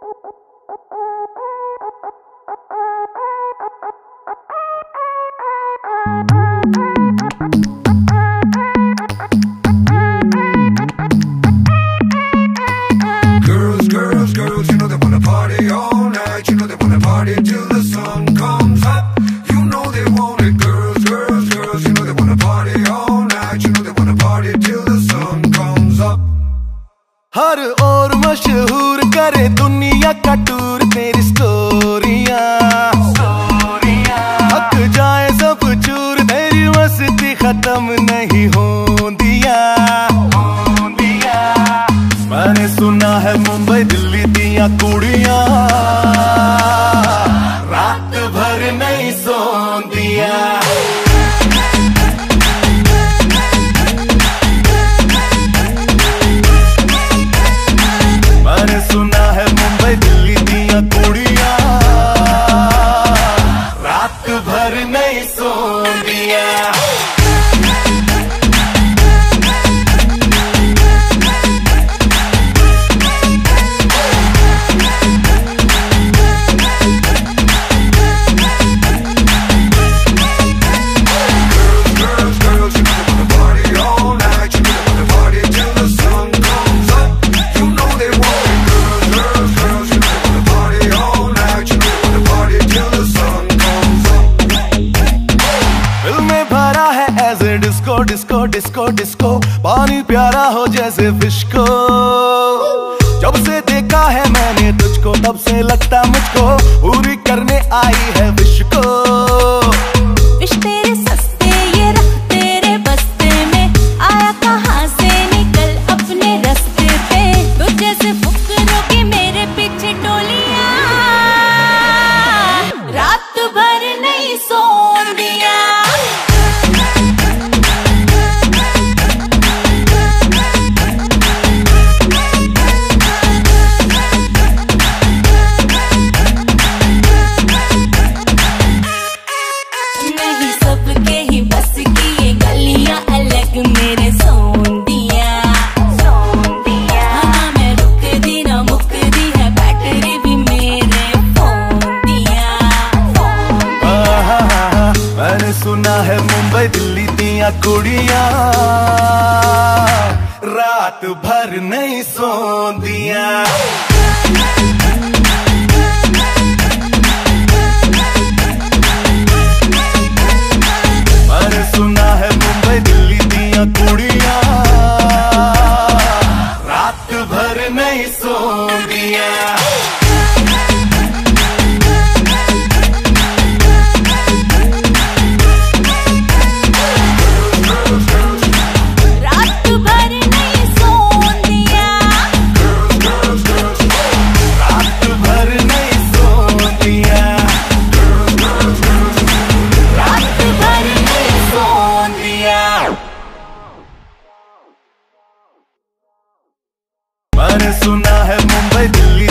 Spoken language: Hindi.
Girls, you know they wanna party all night. You know they wanna party till the sun comes up. You know they want it. Girls, you know they wanna party all night. You know they wanna party till the sun comes up. हर ओर मशहूर करे दुनिया का टूर तेरी स्टोरियां हक जाए सब चूर तेरी मस्ती खत्म नहीं होंदिया। मैंने सुना है मुंबई दिल्ली दिया कुड़ियां रात भर नहीं सोंदिया। मैंने सुना है मुंबई दिल्ली दिया कुड़ियां रात भर नहीं सोंदिया। डिस्को डिस्को डिस्को डिस्को पानी प्यारा हो जैसे फिश को। जब से देखा है मैंने तुझको तब से लगता मुझको पूरी करने आई है विश को। विश तेरे सस्ते ये रख तेरे बस्ते में आया कहाँ से निकल अपने रास्ते पे। तो जैसे फुकरों की मेरे पीछे टोलियां रात भर नहीं सोन दिया। मेरे सोन दिया हाँ मैं रुक दी ना मुक दी है बैटरी भी मेरे फोन दिया। मैंने सुना है मुंबई दिल्ली दिया कुड़ियां रात भर नहीं सोंदिया। मैंने सुना है मुंबई दिल्ली दिया कुड़ियां रात भर नहीं सोंदिया। रात भर नहीं सोन दिया। रात भर नहीं सोंदिया। रात भर नहीं सोन दिया। मैंने सुना है मुंबई दिल्ली